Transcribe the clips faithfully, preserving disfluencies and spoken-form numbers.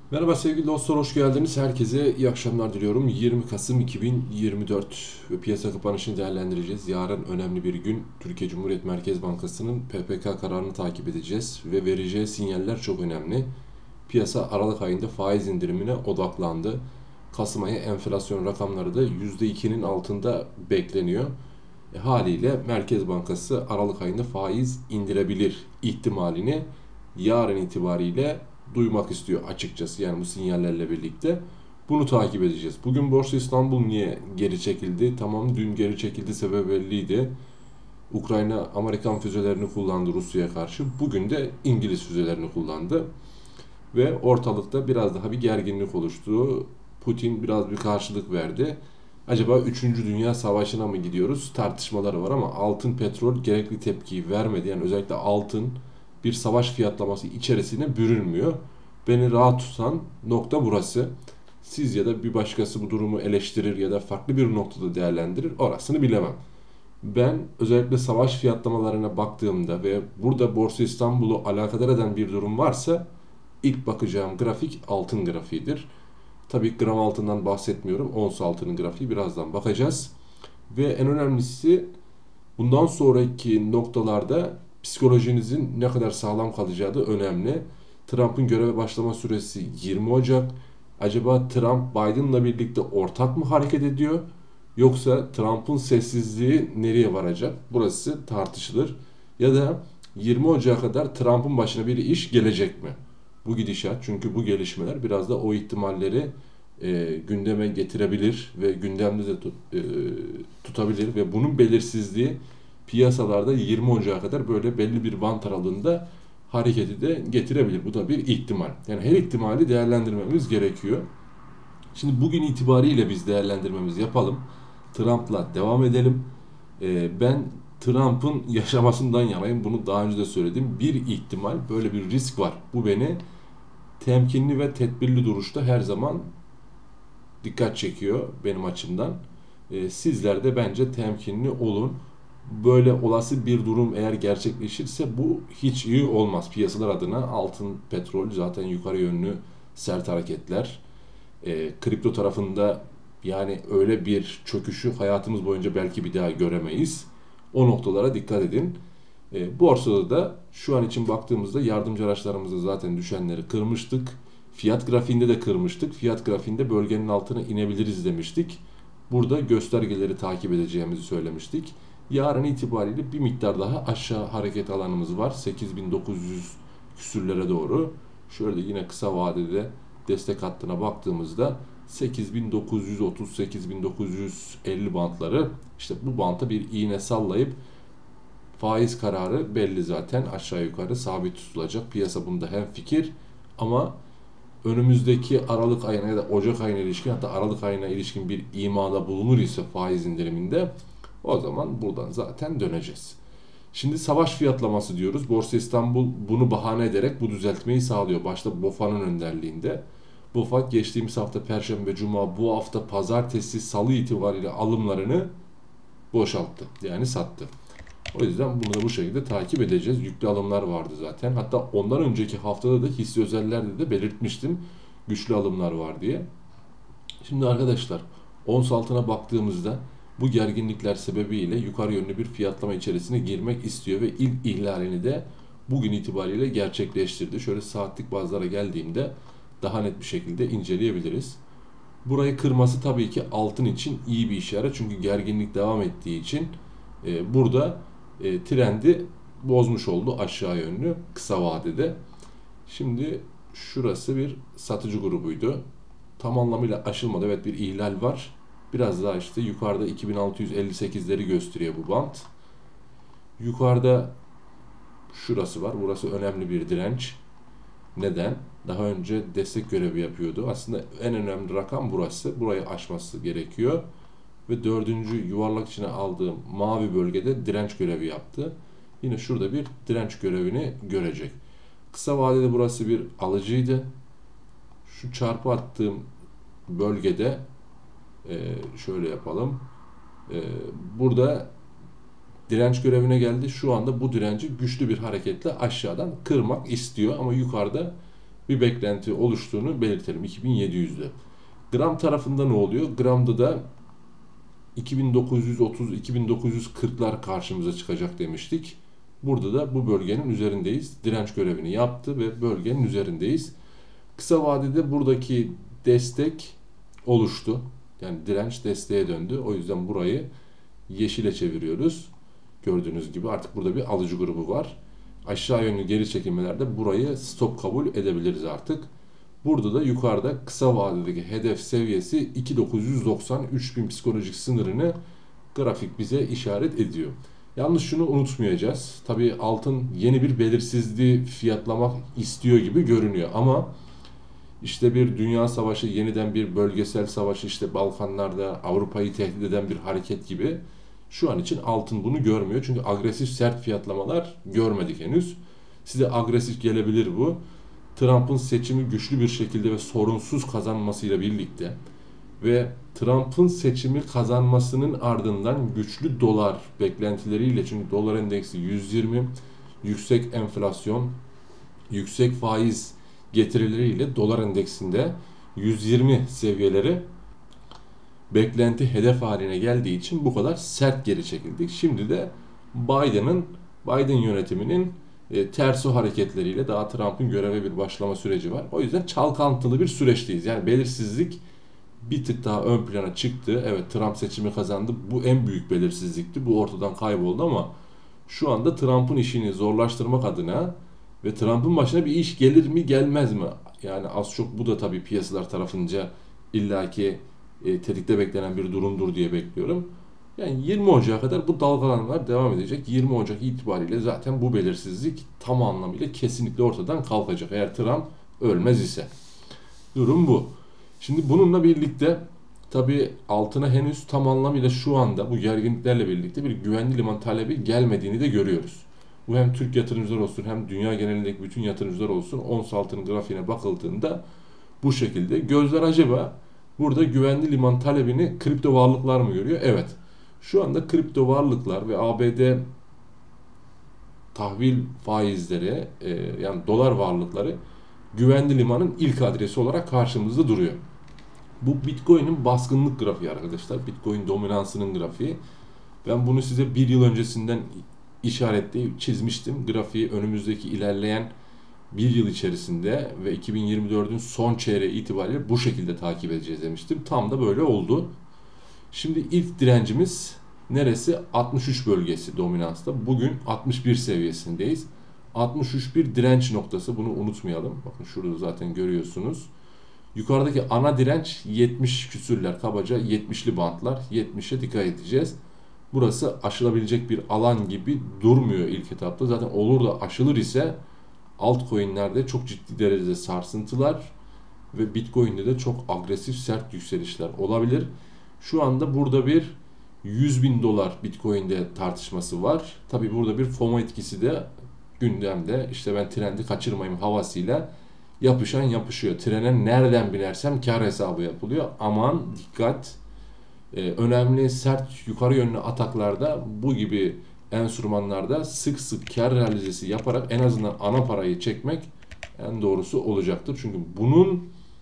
Merhaba sevgili dostlar, hoş geldiniz. Herkese iyi akşamlar diliyorum. yirmi Kasım iki bin yirmi dört ve piyasa kapanışını değerlendireceğiz. Yarın önemli bir gün. Türkiye Cumhuriyet Merkez Bankası'nın P P K kararını takip edeceğiz ve vereceği sinyaller çok önemli. Piyasa Aralık ayında faiz indirimine odaklandı. Kasım ayı enflasyon rakamları da yüzde ikinin altında bekleniyor. E, haliyle Merkez Bankası Aralık ayında faiz indirebilir ihtimalini yarın itibariyle duymak istiyor açıkçası. Yani bu sinyallerle birlikte bunu takip edeceğiz. Bugün Borsa İstanbul niye geri çekildi? Tamam, dün geri çekildi, sebebi belliydi. Ukrayna Amerikan füzelerini kullandı Rusya'ya karşı. Bugün de İngiliz füzelerini kullandı. Ve ortalıkta biraz daha bir gerginlik oluştu. Putin biraz bir karşılık verdi. Acaba üçüncü. Dünya Savaşı'na mı gidiyoruz? Tartışmaları var ama altın, petrol gerekli tepkiyi vermedi. Yani özellikle altın bir savaş fiyatlaması içerisine bürünmüyor. Beni rahat tutan nokta burası. Siz ya da bir başkası bu durumu eleştirir ya da farklı bir noktada değerlendirir. Orasını bilemem. Ben özellikle savaş fiyatlamalarına baktığımda ve burada Borsa İstanbul'u alakadar eden bir durum varsa ilk bakacağım grafik altın grafiğidir. Tabii gram altından bahsetmiyorum. Ons altının grafiği birazdan bakacağız. Ve en önemlisi bundan sonraki noktalarda psikolojinizin ne kadar sağlam kalacağı da önemli. Trump'ın göreve başlama süresi yirmi Ocak. Acaba Trump Biden'la birlikte ortak mı hareket ediyor? Yoksa Trump'ın sessizliği nereye varacak? Burası tartışılır. Ya da yirmi Ocak'a kadar Trump'ın başına bir iş gelecek mi? Bu gidişat, çünkü bu gelişmeler biraz da o ihtimalleri e, gündeme getirebilir ve gündemde de tut, e, tutabilir ve bunun belirsizliği piyasalarda yirmi Ocak'a kadar böyle belli bir bant aralığında hareketi de getirebilir. Bu da bir ihtimal. Yani her ihtimali değerlendirmemiz gerekiyor. Şimdi bugün itibariyle biz değerlendirmemizi yapalım. Trump'la devam edelim. Ee, ben Trump'ın yaşamasından yanayım. Bunu daha önce de söyledim. Bir ihtimal, böyle bir risk var. Bu beni temkinli ve tedbirli duruşta her zaman dikkat çekiyor benim açımdan. Ee, sizler de bence temkinli olun. Böyle olası bir durum eğer gerçekleşirse bu hiç iyi olmaz. Piyasalar adına altın, petrol zaten yukarı yönlü sert hareketler. E, kripto tarafında yani öyle bir çöküşü hayatımız boyunca belki bir daha göremeyiz. O noktalara dikkat edin. E, borsada da şu an için baktığımızda yardımcı araçlarımızda zaten düşenleri kırmıştık. Fiyat grafiğinde de kırmıştık. Fiyat grafiğinde bölgenin altına inebiliriz demiştik. Burada göstergeleri takip edeceğimizi söylemiştik. Yarın itibariyle bir miktar daha aşağı hareket alanımız var. sekiz bin dokuz yüz küsürlere doğru. Şöyle yine kısa vadede destek hattına baktığımızda sekiz bin dokuz yüz otuz sekiz bin dokuz yüz elli bantları, işte bu banta bir iğne sallayıp faiz kararı belli zaten, aşağı yukarı sabit tutulacak. Piyasa bunda hemfikir ama önümüzdeki Aralık ayına ya da Ocak ayına ilişkin, hatta Aralık ayına ilişkin bir imada bulunur ise faiz indiriminde, o zaman buradan zaten döneceğiz. Şimdi savaş fiyatlaması diyoruz. Borsa İstanbul bunu bahane ederek bu düzeltmeyi sağlıyor. Başta BOFA'nın önderliğinde. BOFA geçtiğimiz hafta Perşembe, Cuma, bu hafta Pazartesi, Salı itibariyle alımlarını boşalttı. Yani sattı. O yüzden bunu da bu şekilde takip edeceğiz. Yüklü alımlar vardı zaten. Hatta ondan önceki haftada da hisse özellerde de belirtmiştim güçlü alımlar var diye. Şimdi arkadaşlar, ons altına baktığımızda bu gerginlikler sebebiyle yukarı yönlü bir fiyatlama içerisine girmek istiyor ve ilk ihlalini de bugün itibariyle gerçekleştirdi. Şöyle saatlik bazlara geldiğimde daha net bir şekilde inceleyebiliriz. Burayı kırması tabii ki altın için iyi bir işaret. Çünkü gerginlik devam ettiği için e, burada e, trendi bozmuş oldu aşağı yönlü kısa vadede. Şimdi şurası bir satıcı grubuydu. Tam anlamıyla aşılmadı. Evet, bir ihlal var. Biraz daha işte yukarıda iki bin altı yüz elli sekizleri gösteriyor bu bant. Yukarıda şurası var. Burası önemli bir direnç. Neden? Daha önce destek görevi yapıyordu. Aslında en önemli rakam burası. Burayı aşması gerekiyor. Ve dördüncü yuvarlak içine aldığım mavi bölgede direnç görevi yaptı. Yine şurada bir direnç görevini görecek. Kısa vadede burası bir alıcıydı. Şu çarpı attığım bölgede e, şöyle yapalım. E, burada direnç görevine geldi. Şu anda bu direnci güçlü bir hareketle aşağıdan kırmak istiyor ama yukarıda bir beklenti oluştuğunu belirtelim iki bin yedi yüzde. Gram tarafında ne oluyor? Gramda da iki bin dokuz yüz otuz iki bin dokuz yüz kırklar karşımıza çıkacak demiştik. Burada da bu bölgenin üzerindeyiz. Direnç görevini yaptı ve bölgenin üzerindeyiz. Kısa vadede buradaki destek oluştu. Yani direnç desteğe döndü. O yüzden burayı yeşile çeviriyoruz. Gördüğünüz gibi artık burada bir alıcı grubu var. Aşağı yönlü geri çekilmelerde burayı stop kabul edebiliriz artık. Burada da yukarıda kısa vadedeki hedef seviyesi iki bin dokuz yüz doksan üç bin psikolojik sınırını grafik bize işaret ediyor. Yalnız şunu unutmayacağız. Tabii altın yeni bir belirsizliği fiyatlamak istiyor gibi görünüyor ama işte bir dünya savaşı, yeniden bir bölgesel savaş, işte Balkanlarda Avrupa'yı tehdit eden bir hareket gibi şu an için altın bunu görmüyor. Çünkü agresif sert fiyatlamalar görmedik henüz. Size agresif gelebilir bu. Trump'ın seçimi güçlü bir şekilde ve sorunsuz kazanmasıyla birlikte ve Trump'ın seçimi kazanmasının ardından güçlü dolar beklentileriyle, çünkü dolar endeksi yüz yirmi, yüksek enflasyon, yüksek faiz getirileriyle dolar endeksinde yüz yirmi seviyeleri beklenti hedef haline geldiği için bu kadar sert geri çekildik. Şimdi de Biden'ın Biden yönetiminin e, terso hareketleriyle daha Trump'ın göreve bir başlama süreci var. O yüzden çalkantılı bir süreçteyiz. Yani belirsizlik bir tık daha ön plana çıktı. Evet, Trump seçimi kazandı. Bu en büyük belirsizlikti. Bu ortadan kayboldu ama şu anda Trump'ın işini zorlaştırmak adına ve Trump'ın başına bir iş gelir mi gelmez mi? Yani az çok bu da tabii piyasalar tarafınca illaki e, tetikte beklenen bir durumdur diye bekliyorum. Yani yirmi Ocak'a kadar bu dalgalanmalar devam edecek. yirmi Ocak itibariyle zaten bu belirsizlik tam anlamıyla kesinlikle ortadan kalkacak. Eğer Trump ölmez ise. Durum bu. Şimdi bununla birlikte tabii altına henüz tam anlamıyla şu anda bu gerginliklerle birlikte bir güvenli liman talebi gelmediğini de görüyoruz. Bu hem Türk yatırımcılar olsun hem dünya genelindeki bütün yatırımcılar olsun, ons altının grafiğine bakıldığında bu şekilde. Gözler acaba burada güvenli liman talebini kripto varlıklar mı görüyor? Evet. Şu anda kripto varlıklar ve A B D tahvil faizleri, e, yani dolar varlıkları güvenli limanın ilk adresi olarak karşımızda duruyor. Bu Bitcoin'in baskınlık grafiği arkadaşlar. Bitcoin dominansının grafiği. Ben bunu size bir yıl öncesinden işaretleyip çizmiştim. Grafiği önümüzdeki ilerleyen bir yıl içerisinde ve iki bin yirmi dördün son çeyreği itibariyle bu şekilde takip edeceğiz demiştim. Tam da böyle oldu. Şimdi ilk direncimiz neresi? altmış üç bölgesi dominansta. Bugün altmış bir seviyesindeyiz. altmış üç bir direnç noktası. Bunu unutmayalım. Bakın şurada zaten görüyorsunuz. Yukarıdaki ana direnç yetmiş küsürler. Kabaca yetmişli bantlar. yetmişe dikkat edeceğiz. Burası aşılabilecek bir alan gibi durmuyor ilk etapta. Zaten olur da aşılır ise altcoin'lerde çok ciddi derecede sarsıntılar ve Bitcoin'de de çok agresif sert yükselişler olabilir. Şu anda burada bir yüz bin dolar Bitcoin'de tartışması var. Tabi burada bir FOMO etkisi de gündemde. İşte ben trendi kaçırmayayım havasıyla yapışan yapışıyor. Trene nereden binersem kar hesabı yapılıyor. Aman dikkat. Ee, önemli sert yukarı yönlü ataklarda bu gibi enstrümanlarda sık sık kar realizesi yaparak en azından ana parayı çekmek en doğrusu olacaktır. Çünkü bunun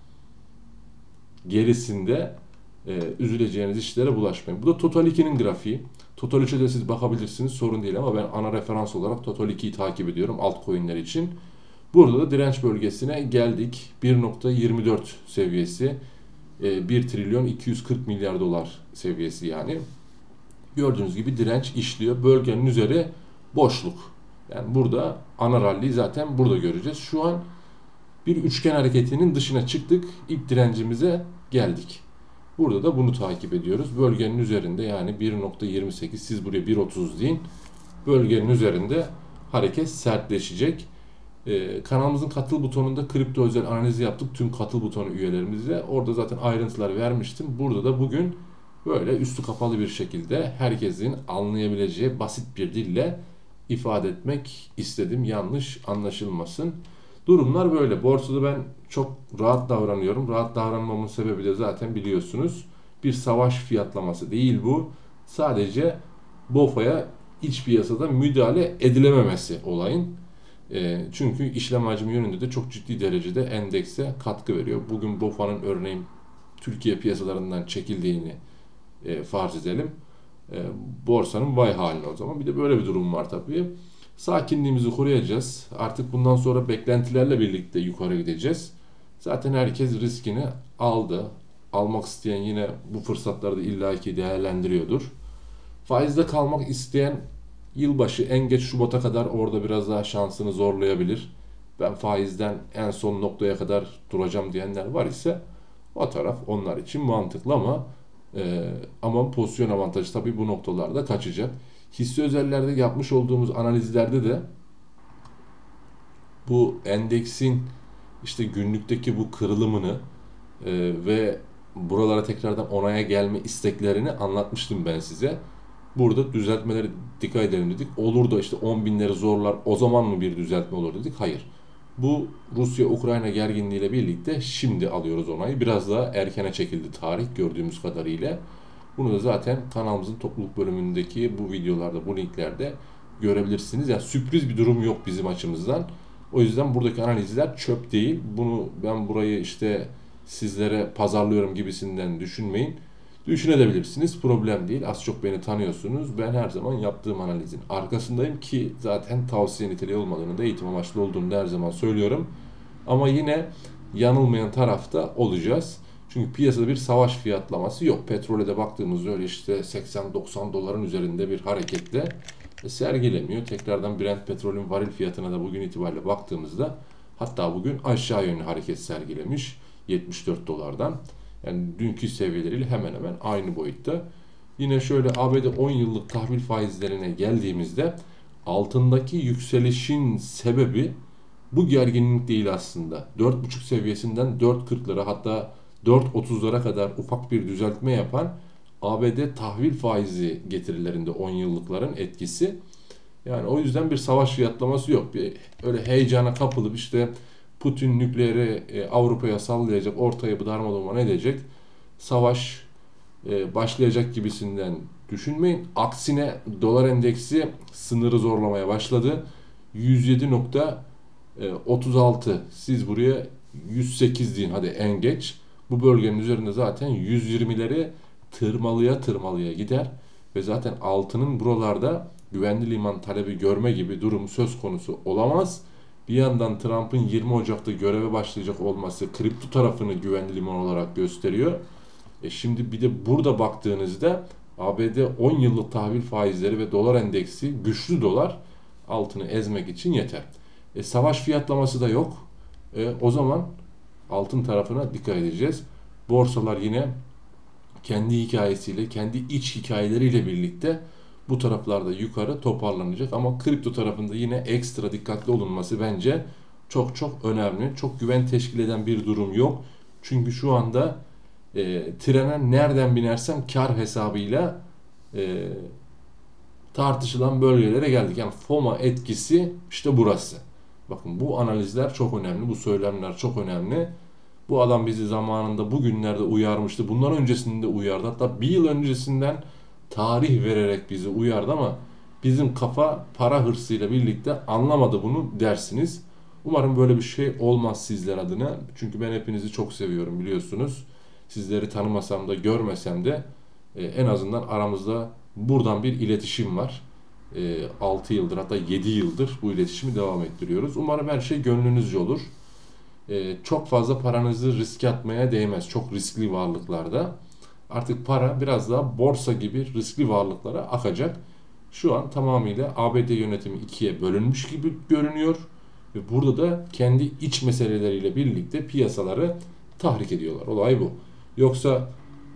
gerisinde e, üzüleceğiniz işlere bulaşmayın. Bu da Total iki'nin grafiği. Total üç'e de siz bakabilirsiniz, sorun değil ama ben ana referans olarak Total iki'yi takip ediyorum altcoin'ler için. Burada da direnç bölgesine geldik. bir nokta yirmi dört seviyesi. bir trilyon iki yüz kırk milyar dolar seviyesi yani. Gördüğünüz gibi direnç işliyor. Bölgenin üzeri boşluk. Yani burada ana ralliyi zaten burada göreceğiz. Şu an bir üçgen hareketinin dışına çıktık. İlk direncimize geldik. Burada da bunu takip ediyoruz. Bölgenin üzerinde yani bir nokta yirmi sekiz, siz buraya bir otuz deyin. Bölgenin üzerinde hareket sertleşecek. Ee, kanalımızın katıl butonunda kripto özel analizi yaptık tüm katıl butonu üyelerimizle. Orada zaten ayrıntılar vermiştim. Burada da bugün böyle üstü kapalı bir şekilde herkesin anlayabileceği basit bir dille ifade etmek istedim. Yanlış anlaşılmasın. Durumlar böyle. Borsada ben çok rahat davranıyorum. Rahat davranmamın sebebi de zaten biliyorsunuz. Bir savaş fiyatlaması değil bu. Sadece B O Fa'ya iç piyasada müdahale edilememesi olayın. E, çünkü işlem hacmi yönünde de çok ciddi derecede endekse katkı veriyor. Bugün BOFA'nın örneğin Türkiye piyasalarından çekildiğini e, farz edelim. E, borsanın vay haline o zaman. Bir de böyle bir durum var tabii. Sakinliğimizi koruyacağız. Artık bundan sonra beklentilerle birlikte yukarı gideceğiz. Zaten herkes riskini aldı. Almak isteyen yine bu fırsatları da illaki değerlendiriyordur. Faizde kalmak isteyen yılbaşı en geç Şubat'a kadar orada biraz daha şansını zorlayabilir. Ben faizden en son noktaya kadar duracağım diyenler var ise o taraf onlar için mantıklı ama e, ama pozisyon avantajı tabii bu noktalarda kaçacak. Hisse özellerde yapmış olduğumuz analizlerde de bu endeksin işte günlükteki bu kırılımını e, ve buralara tekrardan onaya gelme isteklerini anlatmıştım ben size. Burada düzeltmelere dikkat edelim dedik. Olur da işte on binleri zorlar, o zaman mı bir düzeltme olur dedik. Hayır. Bu Rusya-Ukrayna gerginliğiyle birlikte şimdi alıyoruz onayı. Biraz daha erkene çekildi tarih gördüğümüz kadarıyla. Bunu da zaten kanalımızın topluluk bölümündeki bu videolarda, bu linklerde görebilirsiniz. Yani sürpriz bir durum yok bizim açımızdan. O yüzden buradaki analizler çöp değil. Bunu ben burayı işte sizlere pazarlıyorum gibisinden düşünmeyin. Düşünebilirsiniz. Problem değil. Az çok beni tanıyorsunuz. Ben her zaman yaptığım analizin arkasındayım ki zaten tavsiye niteliği olmadığını da eğitim amaçlı olduğunu da her zaman söylüyorum. Ama yine yanılmayan tarafta olacağız. Çünkü piyasada bir savaş fiyatlaması yok. Petrole de baktığımızda öyle işte seksen doksan doların üzerinde bir hareketle sergilemiyor. Tekrardan Brent petrolün varil fiyatına da bugün itibariyle baktığımızda hatta bugün aşağı yönlü hareket sergilemiş yetmiş dört dolardan. Yani dünkü seviyeleriyle hemen hemen aynı boyutta. Yine şöyle A B D on yıllık tahvil faizlerine geldiğimizde altındaki yükselişin sebebi bu gerginlik değil aslında. dört buçuk seviyesinden dört kırklara hatta dört otuzlara kadar ufak bir düzeltme yapan A B D tahvil faizi getirilerinde on yıllıkların etkisi. Yani o yüzden bir savaş fiyatlaması yok. Bir, öyle heyecana kapılıp işte Putin nükleeri e, Avrupa'ya sallayacak, ortaya bir darmadağın edecek, savaş e, başlayacak gibisinden düşünmeyin. Aksine dolar endeksi sınırı zorlamaya başladı. yüz yedi nokta otuz altı. Siz buraya yüz sekiz deyin hadi en geç. Bu bölgenin üzerinde zaten yüz yirmileri tırmalıya tırmalıya gider. Ve zaten altının buralarda güvenli liman talebi görme gibi durum söz konusu olamaz. Bir yandan Trump'ın yirmi Ocak'ta göreve başlayacak olması kripto tarafını güvenli liman olarak gösteriyor. E şimdi bir de burada baktığınızda A B D on yıllık tahvil faizleri ve dolar endeksi güçlü dolar altını ezmek için yeter. E, savaş fiyatlaması da yok. E, o zaman altın tarafına dikkat edeceğiz. Borsalar yine kendi hikayesiyle, kendi iç hikayeleriyle birlikte bu taraflarda yukarı toparlanacak. Ama kripto tarafında yine ekstra dikkatli olunması bence çok çok önemli. Çok güven teşkil eden bir durum yok. Çünkü şu anda e, trene nereden binersem kar hesabıyla e, tartışılan bölgelere geldik. Yani FOMA etkisi işte burası. Bakın bu analizler çok önemli, bu söylemler çok önemli. Bu adam bizi zamanında bugünlerde uyarmıştı. Bundan öncesinde uyardı. Hatta bir yıl öncesinden tarih vererek bizi uyardı ama bizim kafa para hırsıyla birlikte anlamadı bunu dersiniz. Umarım böyle bir şey olmaz sizler adına. Çünkü ben hepinizi çok seviyorum biliyorsunuz. Sizleri tanımasam da görmesem de e, en azından aramızda buradan bir iletişim var. E, altı yıldır hatta yedi yıldır bu iletişimi devam ettiriyoruz. Umarım her şey gönlünüzce olur. E, çok fazla paranızı riske atmaya değmez. Çok riskli varlıklarda. Artık para biraz daha borsa gibi riskli varlıklara akacak. Şu an tamamıyla A B D yönetimi ikiye bölünmüş gibi görünüyor. Ve burada da kendi iç meseleleriyle birlikte piyasaları tahrik ediyorlar. Olay bu. Yoksa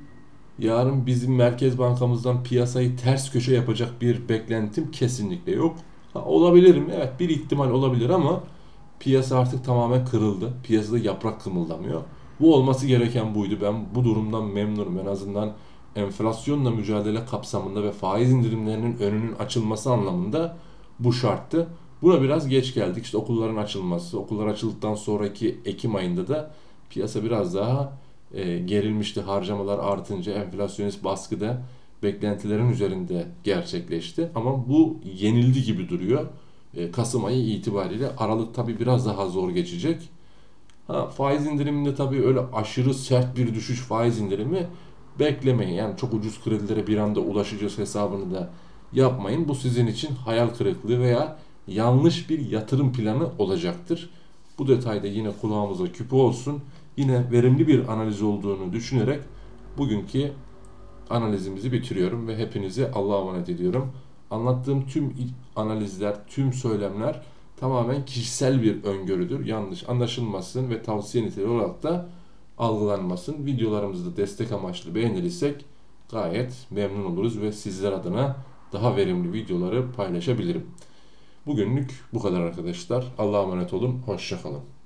yarın bizim Merkez Bankamızdan piyasayı ters köşe yapacak bir beklentim kesinlikle yok. Ha, olabilir mi? Evet, bir ihtimal olabilir ama piyasa artık tamamen kırıldı. Piyasada yaprak kımıldamıyor. Bu olması gereken buydu. Ben bu durumdan memnunum. En azından enflasyonla mücadele kapsamında ve faiz indirimlerinin önünün açılması anlamında bu şarttı. Buna biraz geç geldik. İşte okulların açılması, okullar açıldıktan sonraki Ekim ayında da piyasa biraz daha e, gerilmişti. Harcamalar artınca enflasyonist baskıda beklentilerin üzerinde gerçekleşti. Ama bu yenildi gibi duruyor. e, Kasım ayı itibariyle. Aralık tabi biraz daha zor geçecek. Ha, faiz indiriminde tabii öyle aşırı sert bir düşüş faiz indirimi beklemeyin. Yani çok ucuz kredilere bir anda ulaşacağız hesabını da yapmayın. Bu sizin için hayal kırıklığı veya yanlış bir yatırım planı olacaktır. Bu detayda yine kulağımıza küpe olsun. Yine verimli bir analiz olduğunu düşünerek bugünkü analizimizi bitiriyorum ve hepinizi Allah'a emanet ediyorum. Anlattığım tüm analizler, tüm söylemler tamamen kişisel bir öngörüdür. Yanlış anlaşılmasın ve tavsiye niteliği olarak da algılanmasın. Videolarımızı da destek amaçlı beğenirsek gayet memnun oluruz ve sizler adına daha verimli videoları paylaşabilirim. Bugünlük bu kadar arkadaşlar. Allah'a emanet olun. Hoşça kalın.